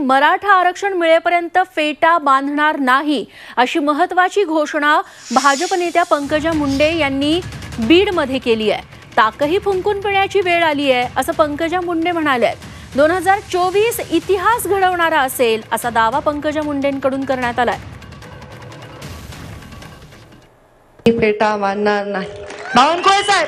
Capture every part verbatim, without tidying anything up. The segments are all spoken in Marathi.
मराठा आरक्षण मिळेपर्यंत फेटा बांधणार नाही अशी महत्त्वाची घोषणा भाजप नेत्या पंकजा मुंडे यांनी बीडमध्ये केली आहे। ताकही फुंकून पिण्याची वेळ आली आहे असं पंकजा मुंडे म्हणाल्या। दोन हजार चोवीस इतिहास घडवणारा असेल असा दावा पंकजा मुंडेंकडून करण्यात आलाय। फेटा बांधणार नाही। बावनकुळे साहेब,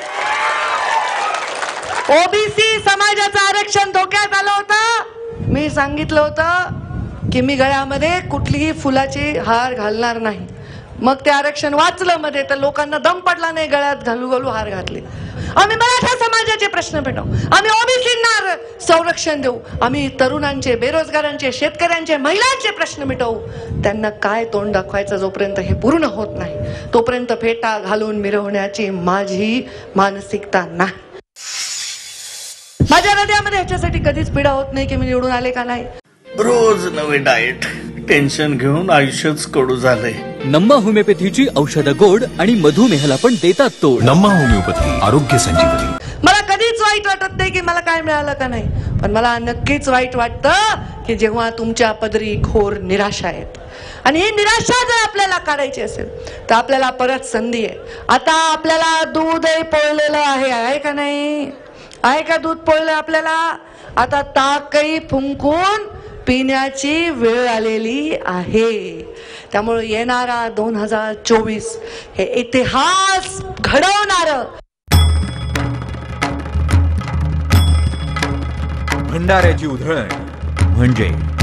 ओबीसी समाजाचं आरक्षण धोक्यात आलं होतं। मी सांगितलं होतं की मी गळ्यामध्ये कुठलीही फुलाची हार घालणार नाही। मग ते आरक्षण वाचलं मध्ये, तर लोकांना दम पडला नाही, गळ्यात घालू घालू हार घातले। आम्ही मराठा समाजाचे प्रश्न पेटवू, आम्ही ओबीसींना संरक्षण देऊ, आम्ही तरुणांचे, बेरोजगारांचे, शेतकऱ्यांचे, महिलांचे प्रश्न मिटवू। त्यांना काय तोंड दाखवायचं जोपर्यंत हे पूर्ण होत नाही तोपर्यंत फेटा घालून मिरवण्याची माझी मानसिकता नाही। माझ्या हृदयामध्ये ह्याच्यासाठी कधीच पीडा होत नाही की मी निवडून आले का नाही। रोज नवे डाएट, टेन्शन घेऊन आयुष्यच कडू झालंय। नम्मा होमिओपॅथीची औषधं गोड आणि मधुमेहाला पण देतात तोड। नम्मा होमिओपॅथी, आरोग्य संजीवनी। मला कधीच वाईट वाटत नाही की मला काय मिळालं का नाही, पण मला नक्कीच वाईट वाटतं की जेव्हा तुमच्या पदरी घोर निराशा येते। आणि ही निराशा जर आपल्याला काढायची असेल तर आपल्याला परत संधी आहे। आता आपल्याला दूधही पोळलेलं आहे, आहे का नाही? आहे का दूध पोळलं आपल्याला? आता ताकही फुंकून पिण्याची वेळ आलेली आहे। त्यामुळे येणारा दोन हजार चोवीस हे इतिहास घडवणारं भंडाऱ्याची उधळण म्हणजे